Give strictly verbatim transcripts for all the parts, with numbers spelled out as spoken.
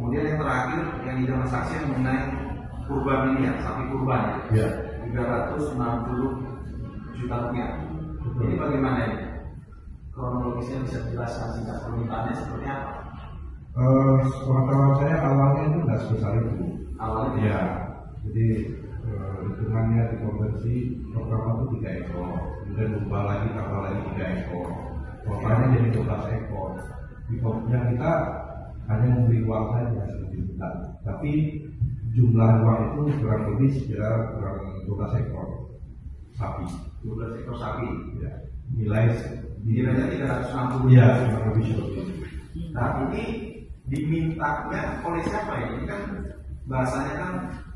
Kemudian yang terakhir yang di dalam saksi yang mengenai kurban ini ya, sapi kurban ya, tiga ratus enam puluh juta rupiah. Ini bagaimana ini? Kronologisnya bisa dijelaskan singkat, permintaannya seperti apa? Uh, Pengetahuan saya awalnya itu tidak sebesar itu. Awalnya? Ya, jadi uh, hitungannya dikonversi pertama itu tiga ekor, kemudian berubah lagi tambah lagi tiga ekor, totalnya jadi dua belas ekor. Di yang kita hanya memberi uang saja satu juta, tapi jumlah uang itu kurang lebih sekitar kurang dua belas ekor sapi. dua belas ekor sapi. Ya. Nilai nilainya tiga ratus enam puluh. Iya, kurang lebih seperti itu. Nah, ini dimintanya oleh siapa ya? Ini kan bahasanya kan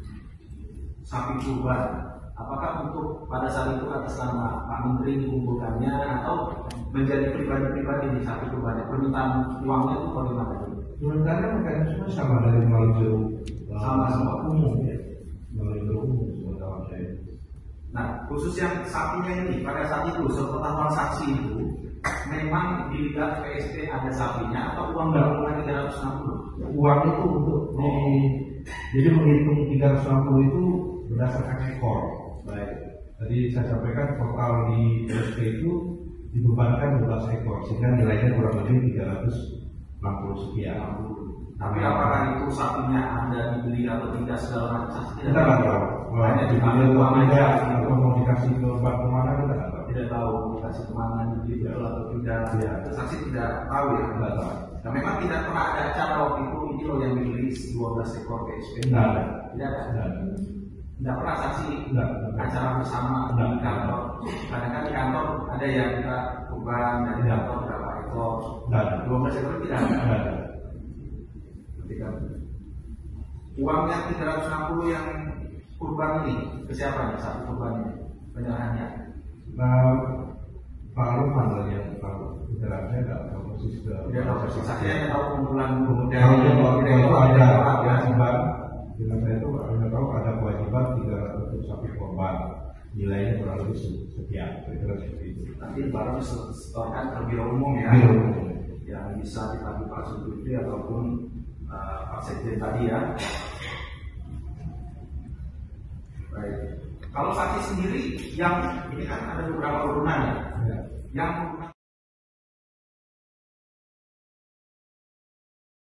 sapi kurban. Apakah untuk pada saat itu atas nama Pak Menteri dikumpulkannya atau menjadi pribadi-pribadi di sapi kurbannya? Permintaan uangnya itu bagaimana? Sebenarnya mekanisme sama dari melalui sama semua umum ya, melalui umum pengetahuan saya. Nah, khusus yang sapinya ini pada saat itu sepengetahuan saksi itu memang dilihat P S P ada sapinya atau uang gabungan tiga ratus enam puluh? Uang itu untuk di, jadi menghitung tiga ratus enam puluh itu berdasarkan ekor. Baik. Tadi saya sampaikan total di P S P itu dibebankan dua belas ekor sehingga nilainya kurang lebih tiga ratus enam puluh sekian. Tapi apakah itu sapinya Anda dibeli atau tidak segala macam saksi kita nggak tahu. Hanya dibeli uang aja atau mau dikasih ke bank kemana kita nggak tahu. Tidak tahu mau dikasih kemana, dibeli betul atau tidak. Ya. Saksi tidak tahu ya. Nggak tahu. Nah, memang tidak pernah ada acara waktu itu ini loh yang dirilis dua belas ekor P S P. Nggak ada. Tidak ada. Nggak ada. Tidak pernah saksi Nggak. acara bersama Nggak. di kantor. Kadang-kadang di kantor ada yang kita kurban dan di kantor berapa ekor. Nggak ada. dua belas ekor tidak ada. Nggak ada. Ketika uang yang tiga ratus enam puluh yang kurban ini ke siapa nih saat kurban ini penyerahannya? Nah, Pak Lukman lah yang tahu. Penjelasannya nggak tahu persis. Tidak tahu persis. Saya hanya tahu kumpulan Kemudian dari itu ada kewajiban. Dengan saya itu hanya tahu ada kewajiban tiga ratus sapi korban. Nilainya kurang lebih sekian. Kira-kira seperti itu. Nanti baru setorkan ke biro umum ya. Biro. Yang bisa ditagih Pak Zulkifli ataupun uh, Pak Sekjen tadi ya. Baik. Kalau saksi sendiri yang ini kan ada beberapa urunan ya. Ya. Yang